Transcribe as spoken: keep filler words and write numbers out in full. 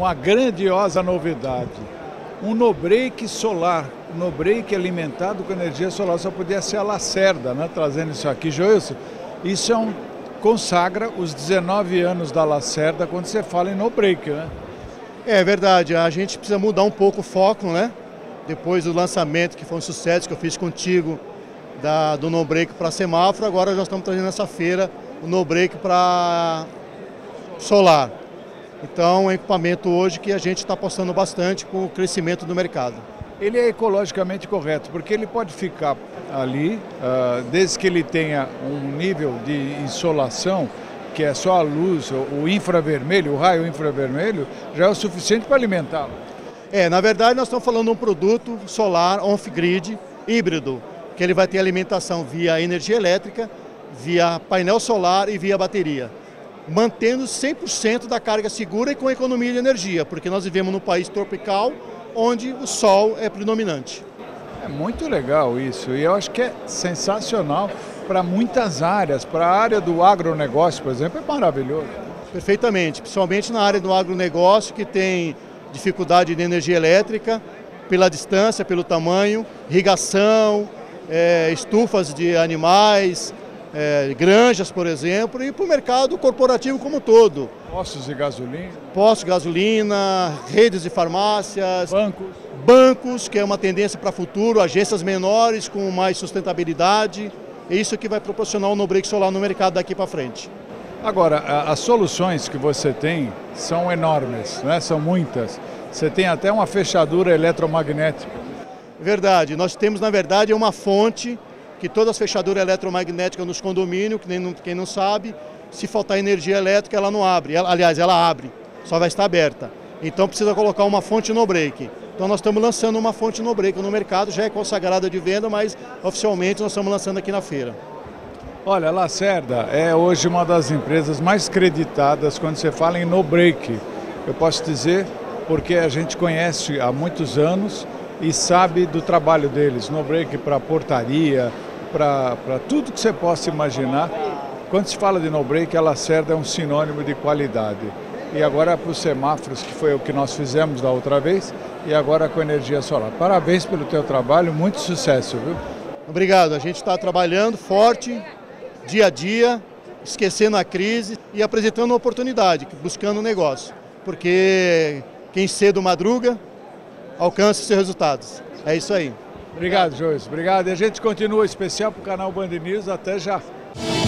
uma grandiosa novidade. Um no-break solar, um no-break alimentado com energia solar, só podia ser a Lacerda, né, trazendo isso aqui. Joilson, isso é um, consagra os dezenove anos da Lacerda quando você fala em no-break, né? É verdade, a gente precisa mudar um pouco o foco, né? Depois do lançamento, que foi um sucesso que eu fiz contigo, da, do no-break para semáforo, agora nós estamos trazendo nessa feira o no-break para solar. Então, é um equipamento hoje que a gente está apostando bastante com o crescimento do mercado. Ele é ecologicamente correto, porque ele pode ficar ali, uh, desde que ele tenha um nível de insolação, que é só a luz, o infravermelho, o raio infravermelho, já é o suficiente para alimentá-lo. É, na verdade nós estamos falando de um produto solar off-grid híbrido, que ele vai ter alimentação via energia elétrica, via painel solar e via bateria, mantendo cem por cento da carga segura e com economia de energia, porque nós vivemos num país tropical onde o sol é predominante. É muito legal isso, e eu acho que é sensacional para muitas áreas. Para a área do agronegócio, por exemplo, é maravilhoso. Perfeitamente, principalmente na área do agronegócio, que tem dificuldade de energia elétrica, pela distância, pelo tamanho, irrigação, é, estufas de animais, é, granjas, por exemplo, e para o mercado corporativo como um todo. Postos de gasolina. Postos de gasolina, redes de farmácias. Bancos. Bancos, que é uma tendência para o futuro, agências menores com mais sustentabilidade. É isso que vai proporcionar o no-break solar no mercado daqui para frente. Agora, as soluções que você tem são enormes, né? São muitas. Você tem até uma fechadura eletromagnética. Verdade. Nós temos, na verdade, uma fonte que todas as fechaduras eletromagnéticas nos condomínios, que nem, quem não sabe, se faltar energia elétrica, ela não abre. Ela, aliás, ela abre, só vai estar aberta. Então precisa colocar uma fonte no-break. Então nós estamos lançando uma fonte no-break no mercado, já é consagrada de venda, mas oficialmente nós estamos lançando aqui na feira. Olha, a Lacerda é hoje uma das empresas mais creditadas quando você fala em no-break. Eu posso dizer porque a gente conhece há muitos anos e sabe do trabalho deles. No-break para portaria, para tudo que você possa imaginar. Quando se fala de no-break, a Lacerda é um sinônimo de qualidade. E agora para os semáforos, que foi o que nós fizemos da outra vez, e agora com energia solar. Parabéns pelo teu trabalho, muito sucesso, viu? Obrigado, a gente está trabalhando forte, dia a dia, esquecendo a crise e apresentando uma oportunidade, buscando um negócio. Porque quem cedo madruga, alcança seus resultados. É isso aí. Obrigado, Joilson. Obrigado. E a gente continua especial para o canal Band News. Até já.